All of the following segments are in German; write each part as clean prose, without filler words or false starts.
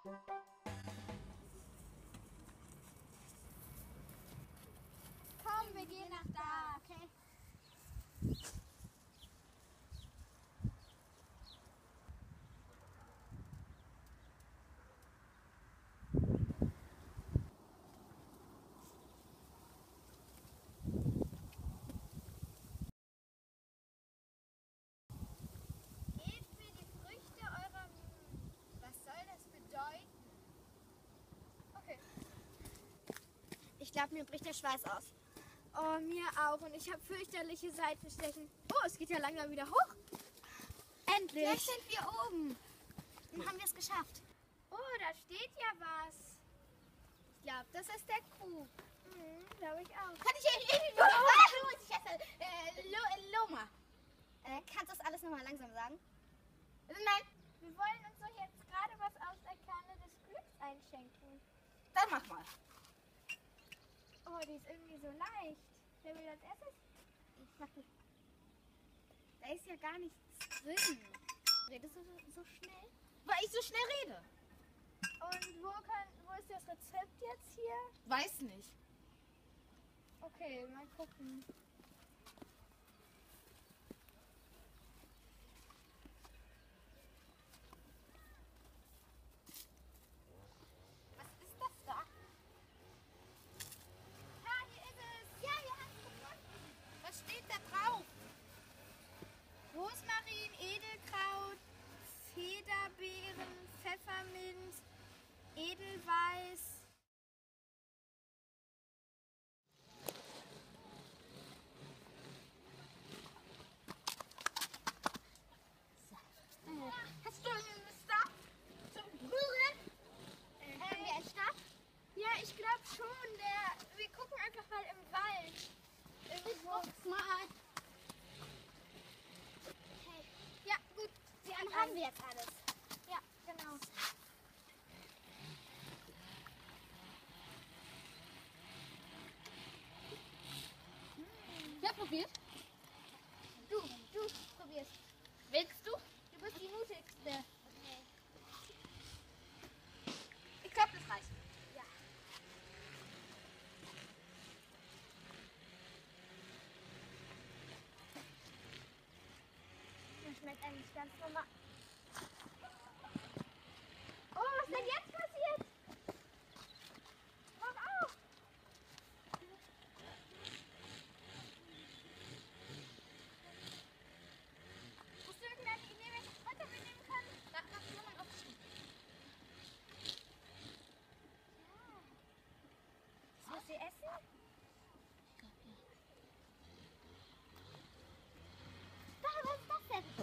Komm, wir gehen nach da, okay? Gebt mir die Früchte eurer Mühen. Was soll das bedeuten? Okay. Ich glaube, mir bricht der Schweiß aus. Oh, mir auch. Und ich habe fürchterliche Seitenstechen. Oh, es geht ja langsam wieder hoch. Endlich. Jetzt sind wir oben. Dann haben wir es geschafft. Oh, da steht ja was. Ich glaube, das ist der Krug. Glaube ich auch. Kann ich Loma. Kannst du das alles nochmal langsam sagen? Nein. Wir wollen uns doch jetzt gerade was aus der Kanne des Glücks einschenken. Dann mach mal. Oh, die ist irgendwie so leicht. Wer will als erstes? Ich mach nicht. Da ist ja gar nichts drin. Redest du so schnell? Weil ich so schnell rede. Und wo ist das Rezept jetzt hier? Weiß nicht. Okay, mal gucken. Was ist das da? Ah, hier ist es. Ja, wir haben es gefunden. Was steht da drauf? Rosmarin, Edelkraut, Federbeeren, Pfefferminz, Edelweiß. Hast du einen Stab zum Rühren? Haben wir einen Stab? Ja, ich glaube schon. Wir gucken einfach mal im Wald. Irgendwo. Guck's mal. Okay. Ja, gut. Dann haben wir jetzt alles. Ja, genau. Wer probiert? Du probierst. Willst du? Du bist die mutigste. Okay. Ich glaube, das reicht. Ja. Das schmeckt eigentlich ganz normal. Oh, was ist denn jetzt passiert? Mach auf! Hast du irgendeine Idee, welches Futter wir nehmen können? Da hast du mal aufgeschrieben. Das muss sie essen? Da, was ist das denn?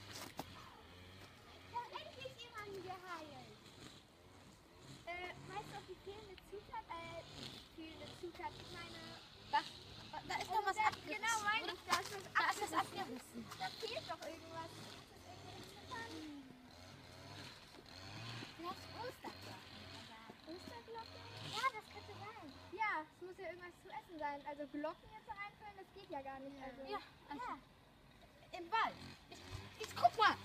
Ja, endlich jemanden geheilt. Weißt du, ob die fehlende Zutat, ich meine... Was? Da ist doch was abgerissen. Genau, meine ich, da ist was Da ist was abgerissen. abgerissen. Da fehlt doch irgendwas. Ist das irgendwelche Zutaten? Vielleicht Osterglocken. Osterglocken? Ja, das könnte sein. Ja, es muss ja irgendwas zu essen sein. Also Glocken jetzt reinfüllen, das geht ja gar nicht. Also. Ja, also im Wald. Ich guck mal.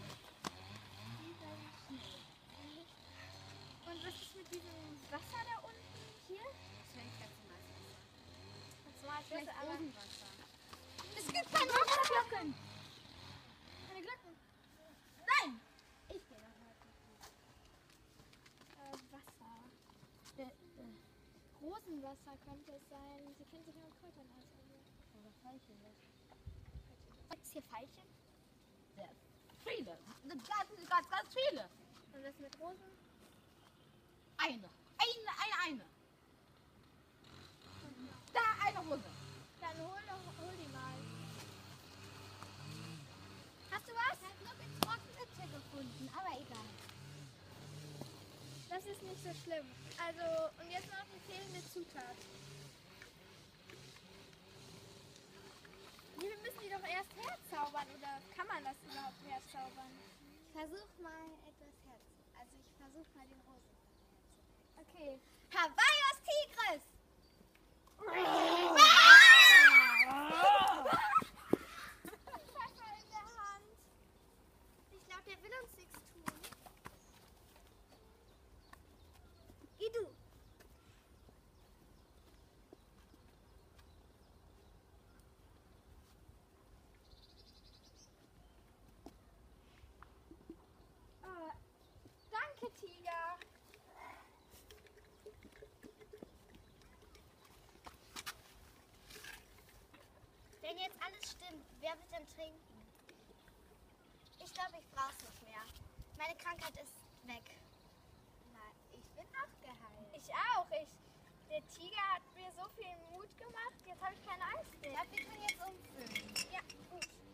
Und was ist mit diesem Wasser da unten? Hier? Das schmeckt ganz normal. Das war Schmeckt aber Rosenwasser. Es gibt keine Wasserglocken. keine Glocken. Nein. Ich gehe noch mal gucken. Wasser. Rosenwasser könnte es sein. Sie kennt sich ja mit Kräutern aus. Oder Veilchen. Gibt es hier Veilchen? Sehr viele. Ganz viele. Und das mit Rosen? Eine. Da eine Rose. Dann hol die mal. Hast du was? Ich habe nur getrocknete gefunden, aber egal. Das ist nicht so schlimm. Also, und jetzt noch die fehlende Zutat. Wir müssen die doch erst herzaubern, oder kann man das überhaupt herzaubern? Versuch mal etwas Herz. Also ich versuch mal den Rosen. Okay. Hawaiios Tigris! Pfeffer in der Hand. Ich glaube, der will uns nichts tun. wer wird denn trinken? Ich glaube, ich brauche es nicht mehr. Meine Krankheit ist weg. Nein, ich bin auch geheilt. Ich auch. Der Tiger hat mir so viel Mut gemacht. Jetzt habe ich keine Angst mehr. Ja, wir können jetzt umfüllen. Ja, gut.